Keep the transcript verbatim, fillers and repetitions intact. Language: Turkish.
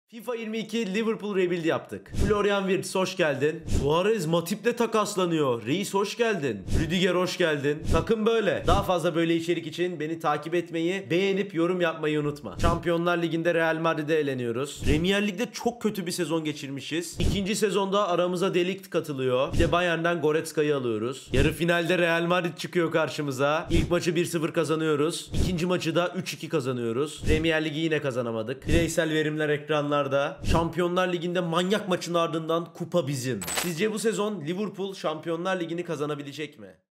FIFA yirmi iki Liverpool Rebuild yaptık. Florian Wirtz hoş geldin. Suarez Matip'le takaslanıyor. Reis hoş geldin. Rüdiger hoş geldin. Takım böyle. Daha fazla böyle içerik için beni takip etmeyi, beğenip yorum yapmayı unutma. Şampiyonlar Ligi'nde Real Madrid'e eleniyoruz. Premier Lig'de çok kötü bir sezon geçirmişiz. İkinci sezonda aramıza De Ligt katılıyor. Bir de Bayern'den Goretzka'yı alıyoruz. Yarı finalde Real Madrid çıkıyor karşımıza. İlk maçı bir sıfır kazanıyoruz. İkinci maçı da üç iki kazanıyoruz. Premier Ligi yine kazanamadık. Bireysel verimler ekranlarda. Şampiyonlar Ligi'nde manyak maçın ardından kupa bizim. Sizce bu sezon Liverpool Şampiyonlar Ligi'ni kazanabilecek mi?